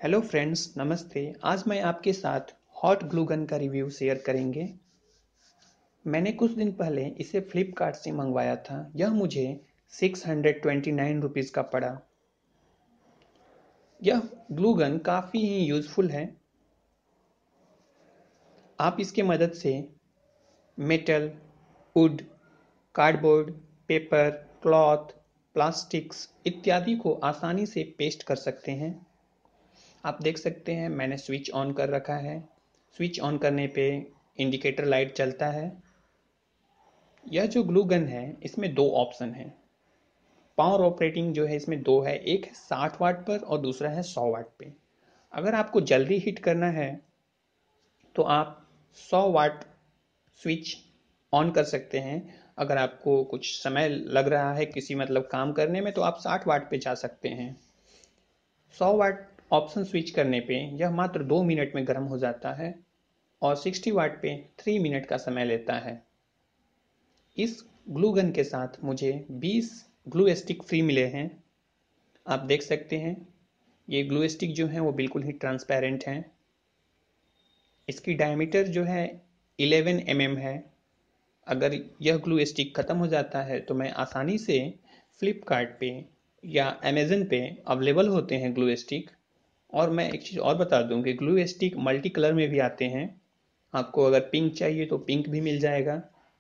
Hello friends, नमस्ते। आज मैं आपके साथ हॉट ग्लू गन का रिव्यू शेयर करेंगे। मैंने कुछ दिन पहले इसे फ्लिपकार्ट से मंगवाया था। यह मुझे 629 रुपीज़ का पड़ा। यह ग्लू गन काफ़ी ही यूज़फुल है। आप इसके मदद से metal, wood, cardboard, paper, cloth, plastics इत्यादि को आसानी से पेस्ट कर सकते हैं। आप देख सकते हैं मैंने स्विच ऑन कर रखा है। स्विच ऑन करने पे इंडिकेटर लाइट चलता है। यह जो ग्लू गन है इसमें दो ऑप्शन है। पावर ऑपरेटिंग जो है इसमें दो है, एक है 60 वाट पर और दूसरा है 100 वाट पे। अगर आपको जल्दी हिट करना है तो आप 100 वाट स्विच ऑन कर सकते हैं। अगर आपको कुछ समय लग रहा है किसी काम करने में तो आप 60 वाट पे जा सकते हैं। 100 वाट ऑप्शन स्विच करने पे यह मात्र 2 मिनट में गर्म हो जाता है और 60 वाट पे 3 मिनट का समय लेता है। इस ग्लू गन के साथ मुझे 20 ग्लू स्टिक फ्री मिले हैं। आप देख सकते हैं ये ग्लू स्टिक जो है वो बिल्कुल ही ट्रांसपेरेंट हैं। इसकी डायमीटर जो है 11 है। अगर यह ग्लू स्टिक ख़त्म हो जाता है तो मैं आसानी से फ्लिपकार्ट पे या अमेजन पे अवेलेबल होते हैं ग्लू स्टिक। और मैं एक चीज़ और बता दूं कि ग्लू स्टिक मल्टी कलर में भी आते हैं। आपको अगर पिंक चाहिए तो पिंक भी मिल जाएगा।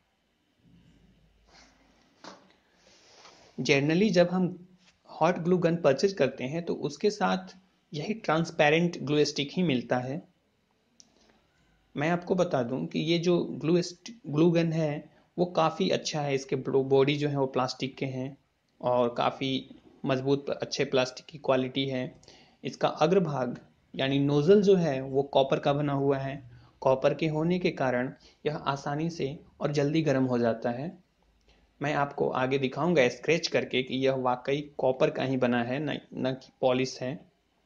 जनरली जब हम हॉट ग्लू गन परचेज करते हैं तो उसके साथ यही ट्रांसपेरेंट ग्लू स्टिक ही मिलता है। मैं आपको बता दूं कि ये जो ग्लू गन है वो काफ़ी अच्छा है। इसके बॉडी जो है वो प्लास्टिक के हैं और काफ़ी मजबूत अच्छे प्लास्टिक की क्वालिटी है। इसका अग्रभाग यानी नोज़ल जो है वो कॉपर का बना हुआ है। कॉपर के होने के कारण यह आसानी से और जल्दी गर्म हो जाता है। मैं आपको आगे दिखाऊंगा स्क्रैच करके कि यह वाकई कॉपर का ही बना है, न कि पॉलिश है।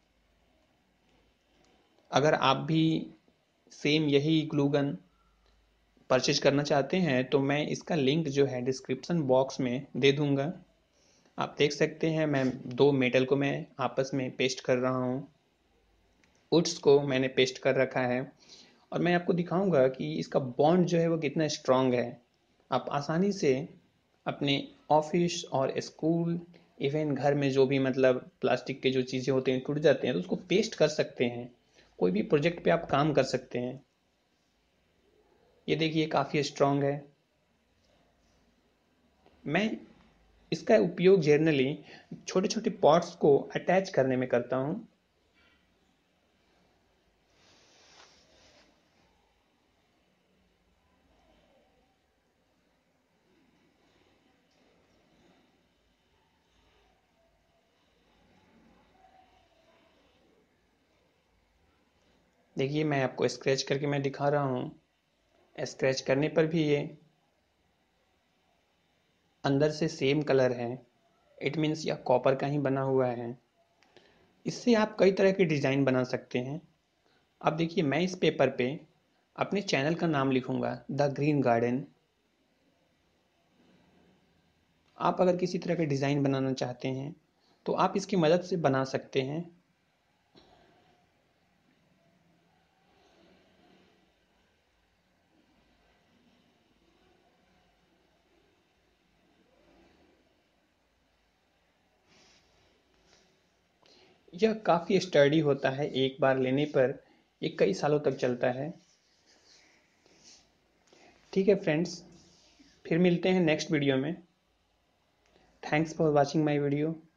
अगर आप भी सेम यही ग्लू गन परचेज करना चाहते हैं तो मैं इसका लिंक जो है डिस्क्रिप्शन बॉक्स में दे दूंगा। आप देख सकते हैं मैं दो मेटल को मैं आपस में पेस्ट कर रहा हूँ। वुड्स को मैंने पेस्ट कर रखा है और मैं आपको दिखाऊंगा कि इसका बॉन्ड जो है वो कितना स्ट्रांग है। आप आसानी से अपने ऑफिस और स्कूल, इवन घर में जो भी प्लास्टिक के जो चीज़ें होते हैं टूट जाते हैं तो उसको पेस्ट कर सकते हैं। कोई भी प्रोजेक्ट पे आप काम कर सकते हैं। ये देखिए काफ़ी स्ट्रांग है। मैं इसका उपयोग जनरली छोटे छोटे पॉट्स को अटैच करने में करता हूँ। देखिए मैं आपको स्क्रैच करके मैं दिखा रहा हूँ। स्क्रैच करने पर भी ये अंदर से सेम कलर है। इट मीन्स यह कॉपर का ही बना हुआ है। इससे आप कई तरह के डिज़ाइन बना सकते हैं। अब देखिए मैं इस पेपर पे अपने चैनल का नाम लिखूंगा, द ग्रीन गार्डन। आप अगर किसी तरह के डिज़ाइन बनाना चाहते हैं तो आप इसकी मदद से बना सकते हैं। यह काफ़ी स्टर्डी होता है। एक बार लेने पर ये कई सालों तक चलता है। ठीक है फ्रेंड्स, फिर मिलते हैं नेक्स्ट वीडियो में। Thanks for watching my video.